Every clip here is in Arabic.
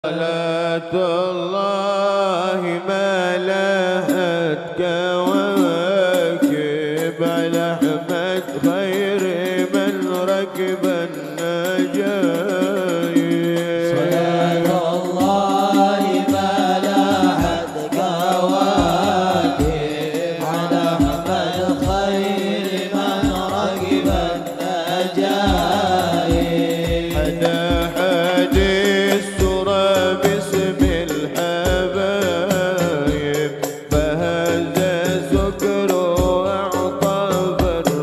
صلاة الله ما لهت كواكب على أحمد خير من ركب النجايب. صلاة الله ما لهت كواكب على أحمد خير من ركب النجايب. حدا حديث باسم الحبايب فهز سكر واعطى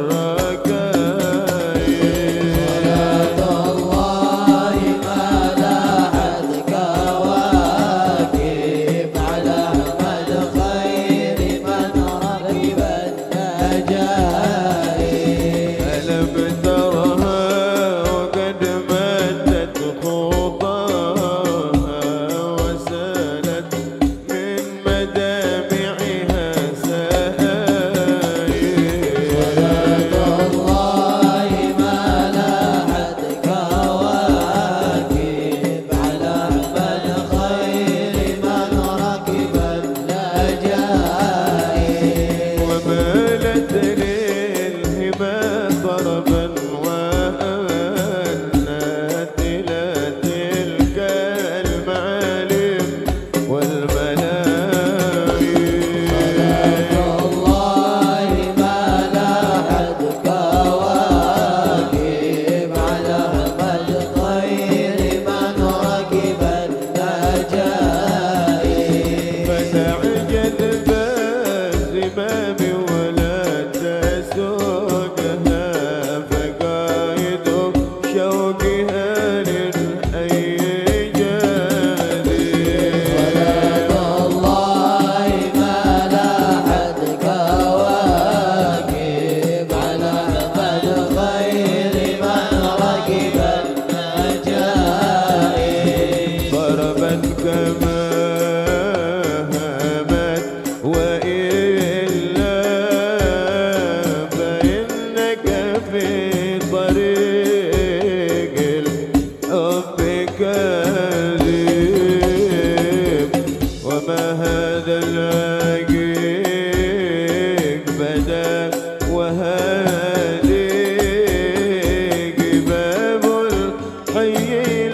بالركايب. صلاة الله ما لهت كواكب على أحمد خير من ركب النجايب. ألم ترها وقد مدت خطاها وسالت من مدامعها سائل. صلاة الله ما لهت كواكب على أحمد خير من ركب النجايب. ومالت للهما ضربا وأنت إلى تلك المعالم والملايين. صلاة الله ما لهت كواكب على أحمد خير من ركب النجايب. فتعجل بالزمام ولا تسوقها فقايد شوقها للأيجاد. صلاة الله ما لهت كواكب على أحمد خير من ركب النجايب. ضربت كما هامت وإلا فإنك في طريق الحب كاذب. وما هذا العقيق بدا وهذه باب الحي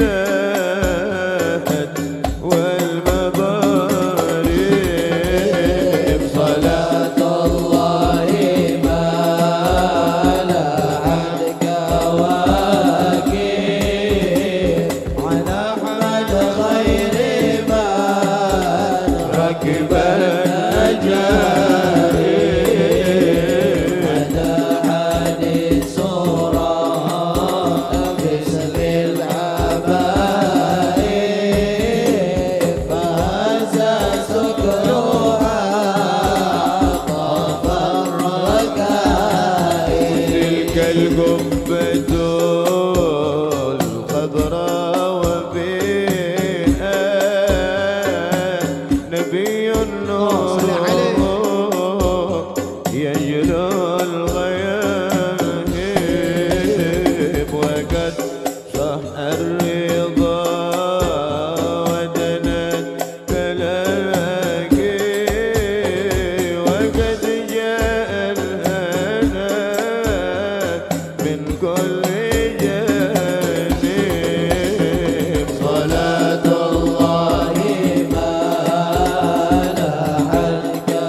لاهت والمضارب. صلاة الله ما لهت كواكب على أحمد خير من ركب النجايب. على حديث صورة باسم الحبايب فهز سكرها طاف الركايب. تلك القبة الخضراء وفيها نبي النور يجلو الغياهب. وقد صح الرضا ودنت تلاقي وقد جاء الهنا من كل جانب. صلاة الله ما لهت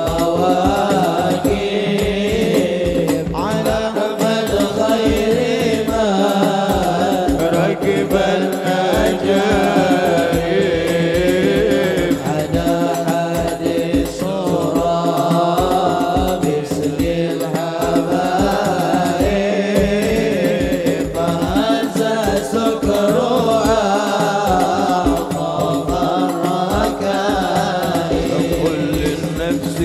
كواكب على أحمد خير من ركب النجايب. على حديث صورة باسم الحبايب فهز سكرها طاف الركايب. قل للنفس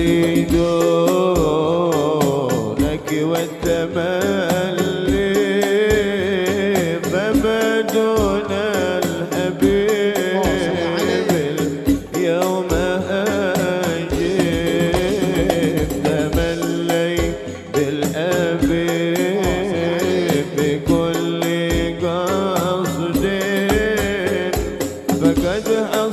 دونك والتملي فما دون الحبيب اليوم أجيب. تملي بالأبيب بكل قصد فقد حصل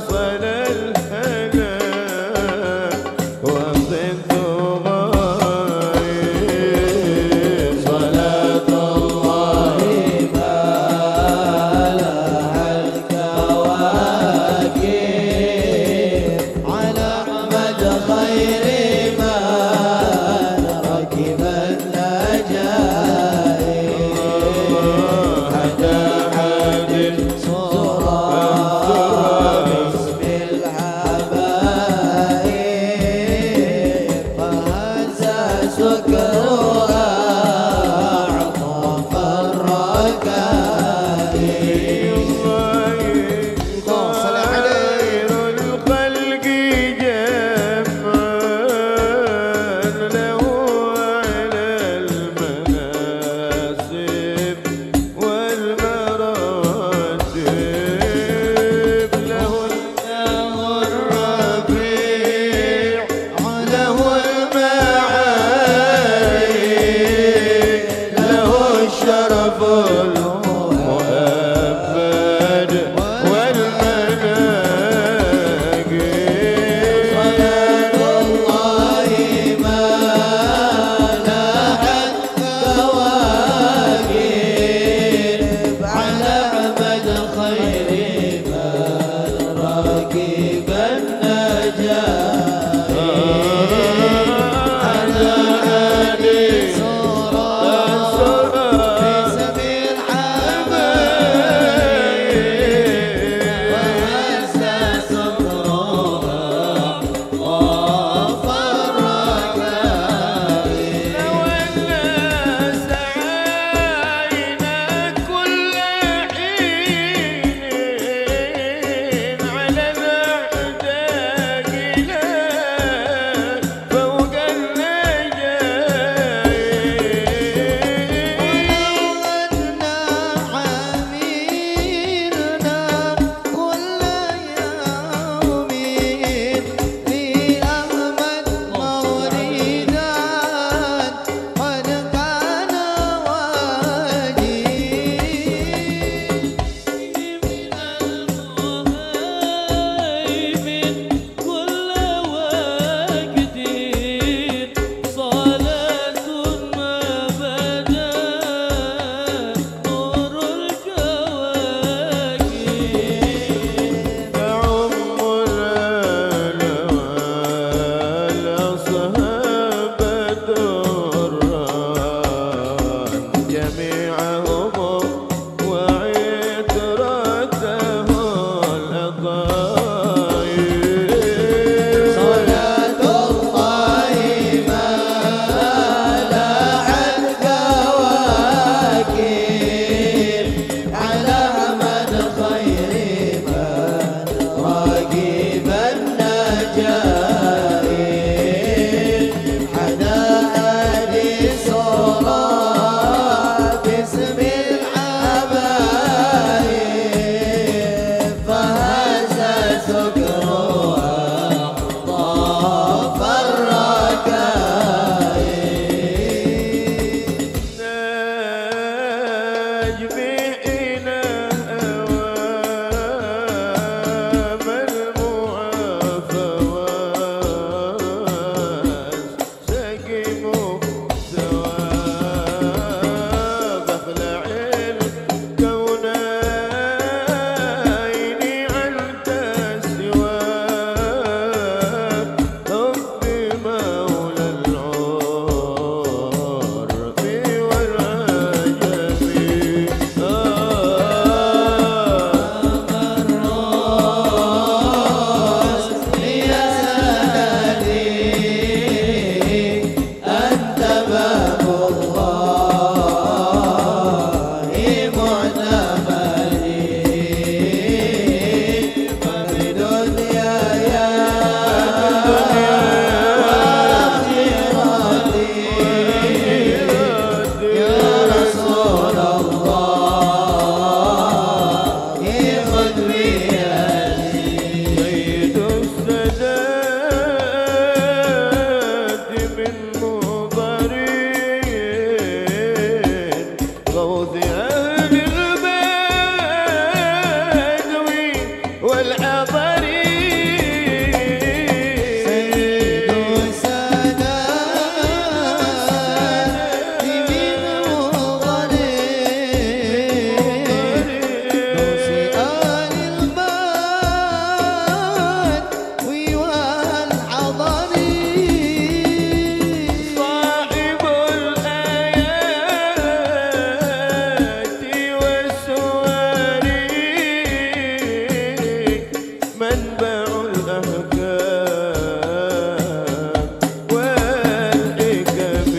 منبع الأحكام والحكم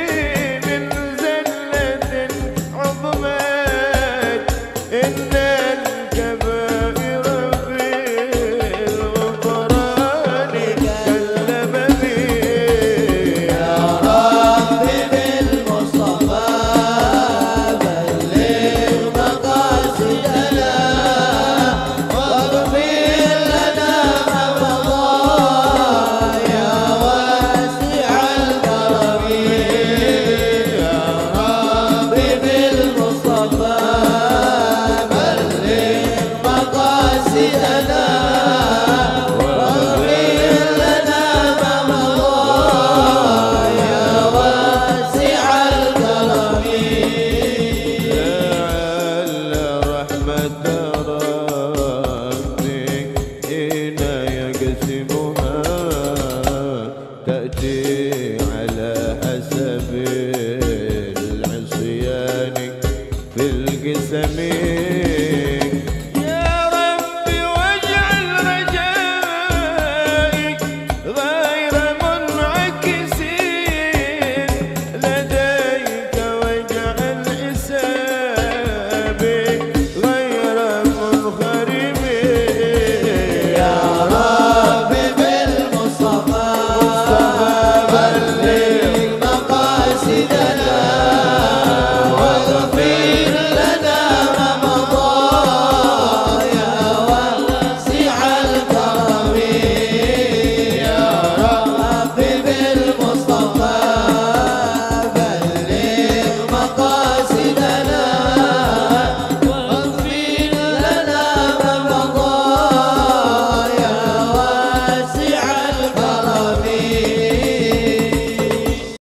الناس